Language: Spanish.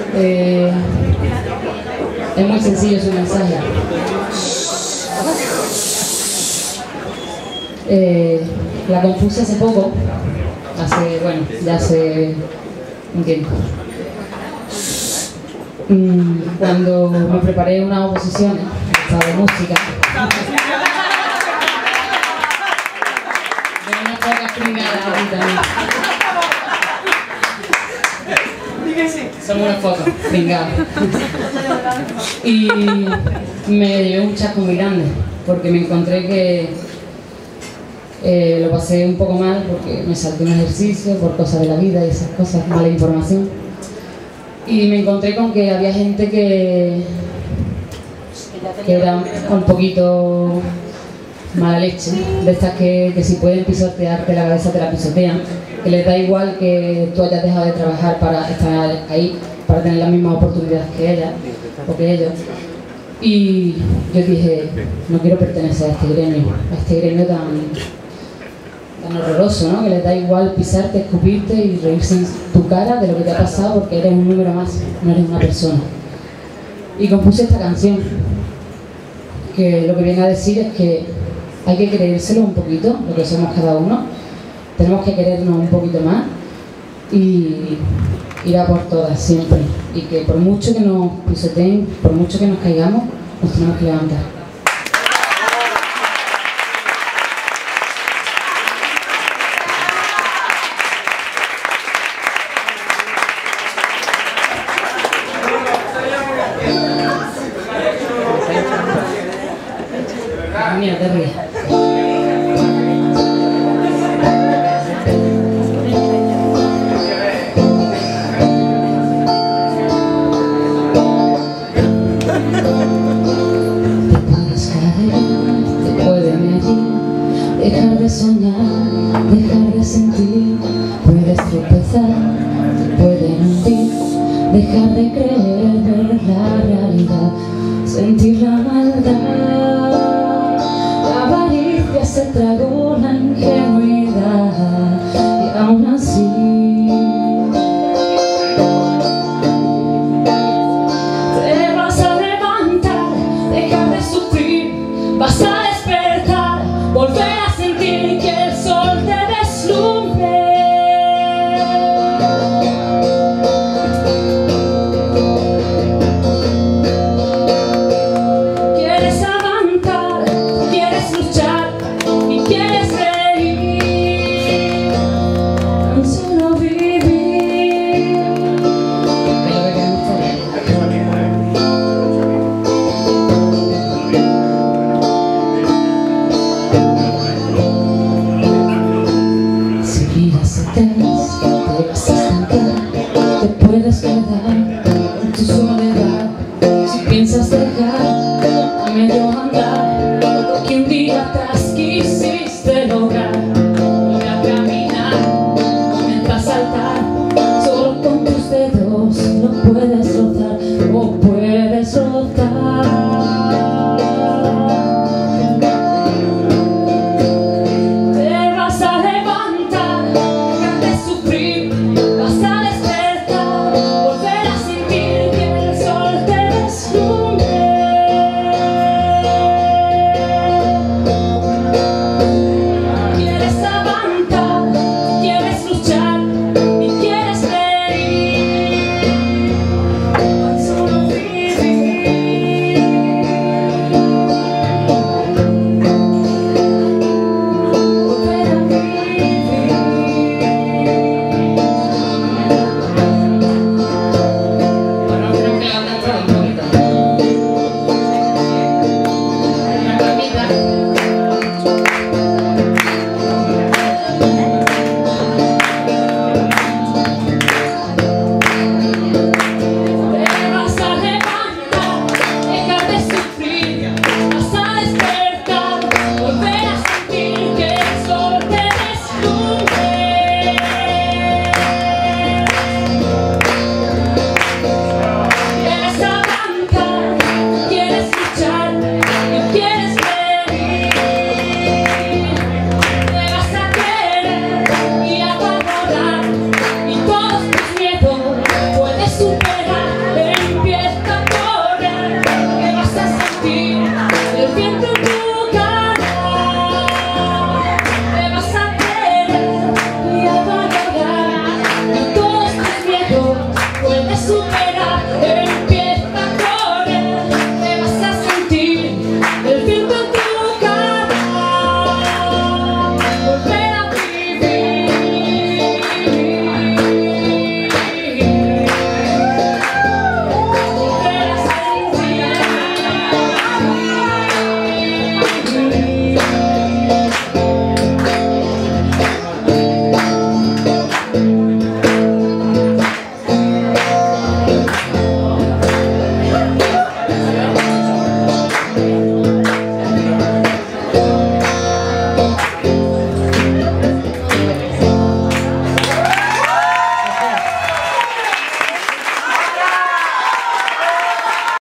Es muy sencillo su mensaje. La compuse hace poco, ya hace un tiempo. Cuando me preparé unas oposiciones de música, de unas pocas pringadas aquí también. Son unos pocos pringados. Y me llevé un chasco muy grande, porque me encontré que lo pasé un poco mal, porque me salté un ejercicio por cosas de la vida y esas cosas, mala información. Y me encontré con que había gente que era un poquito mala leche, de estas que si pueden pisotearte la cabeza te la pisotean, que les da igual que tú hayas dejado de trabajar para estar ahí, para tener las mismas oportunidades que ella o que ellos. Y yo dije, no quiero pertenecer a este gremio tan horroroso, ¿no? Que les da igual pisarte, escupirte y reírse en tu cara de lo que te ha pasado, porque eres un número más, no eres una persona. Y compuse esta canción, que lo que viene a decir es que hay que creérselo un poquito, lo que somos cada uno. Tenemos que querernos un poquito más y ir a por todas siempre. Y que por mucho que nos pisoteen, por mucho que nos caigamos, nos tenemos que levantar. Mira, te ríes. Dejar de soñar, dejar de sentir, puedes tropezar, te pueden hundir, dejar de creer, ver la realidad, sentir la maldad, la avaricia se tragó la ingenuidad y aún así te vas a levantar, dejar de sufrir, vas a despertar, volver a sentir que el sol te deslumbre. Quieres avanzar, quieres luchar y quieres reír, tan solo vivir. Si miras atrás, te vas a estancar, te puedes quedar en tu soledad. Si piensas de